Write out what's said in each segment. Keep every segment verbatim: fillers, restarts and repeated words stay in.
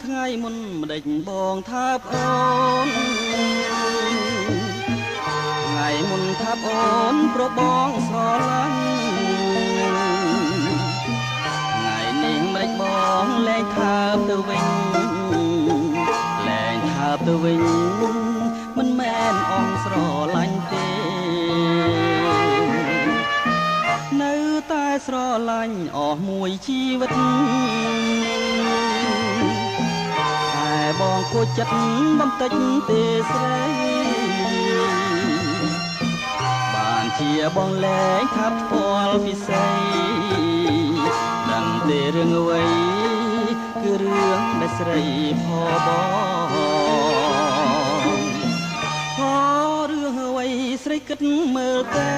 ថ្ងៃមុនម្ដេចបងថាបអូនថ្ងៃមុនថាបអូនប្របងស្រឡាញ់ថ្ងៃនេះម្ដេចបងលែងថាបទៅវិញលែងថាបទៅវិញមិនមែនអងស្រឡាញ់ទេនៅតែស្រឡាញ់អស់មួយជីវិតតែបងគួចចិត្តបន្តិចទេស្រីបានជាបងលែងថាផ្ទាល់ពិសីដឹងទេរឿងអ្វីគឺរឿងដែលស្រីផបងផរឿងអ្វីស្រីគិតមើលទៅ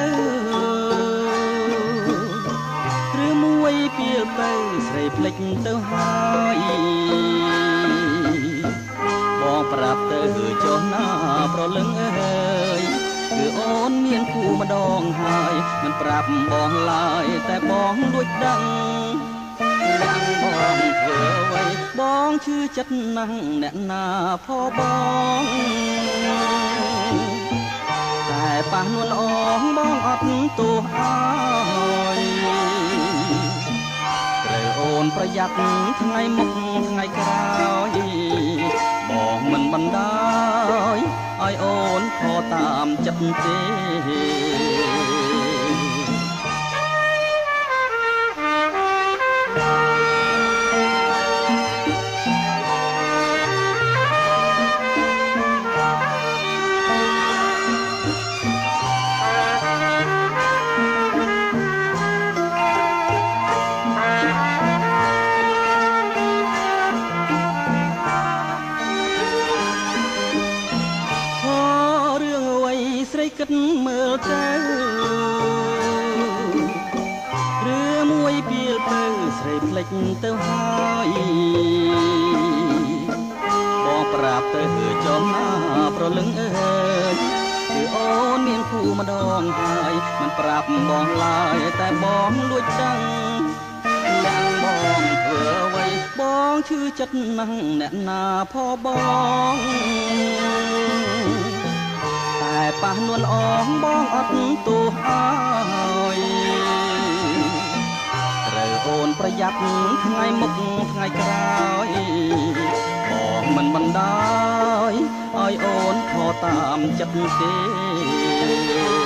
ឬមួយពីលទៅស្រីភ្លេចទៅហើយបងប្រាប់ទៅគឺចុះណាប្រលឹងអើយគឺអូនមានគូម្ដងហើយមិនប្រាប់បងឡើយតែបងលួចដឹងយ៉ាងបងធ្វើអ្វីបងឈឺចិត្តណាស់អ្នកណាផបងតែប៉ះនួនល្អបងអត់ទោសអើយត្រូវអូនប្រយ័ត្នថ្ងៃមុខថ្ងៃក្រោយបងមិនបណ្ដោយឲ្យអូនខកតាមចិត្តទេគិតមើលទៅឬមួយពីលទៅស្រីភ្លេចទៅហើយបងប្រាប់ទៅគឺចុះណាប្រលឹងអើយគឺអូនមានគូម្ដងហើយមិនប្រាប់បងឡើយតែបងលួចដឹងយ៉ាងបងធ្វើអ្វីបងឈឺចិត្តណាស់អ្នកណាផបងតែប៉ះនួនអងបងអត់ទោសអើយត្រូវអូនប្រយ័ត្នថ្ងៃមុខថ្ងៃក្រោយបងមិនបណ្ដោយឲ្យអូនខកតាមចិត្តទេ